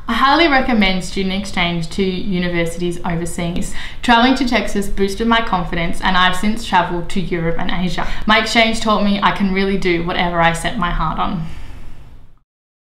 I highly recommend student exchange to universities overseas. Traveling to Texas boosted my confidence, and I've since traveled to Europe and Asia. My exchange taught me I can really do whatever I set my heart on.